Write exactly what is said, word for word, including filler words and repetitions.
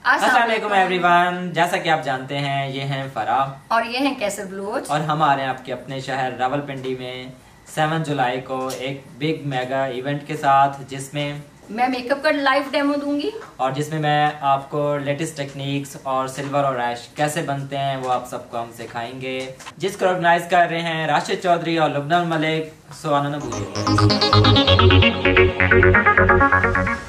अस्सलाम वालेकुम एवरीवन। जैसा कि आप जानते हैं ये हैं फराह और ये हैं कैसर ब्लूज और हम आ रहे हैं आपके अपने शहर रावलपिंडी में सात जुलाई को एक बिग मेगा इवेंट के साथ, जिसमें मैं मेकअप का लाइव डेमो दूंगी और जिसमें मैं आपको लेटेस्ट टेक्निक्स और सिल्वर और ऐश कैसे बनते हैं वो आप सबको हम सिखाएंगे, जिसको ऑर्गेनाइज कर रहे हैं राशिद चौधरी और लुबनान मलिक। सो आना ना भूलिए।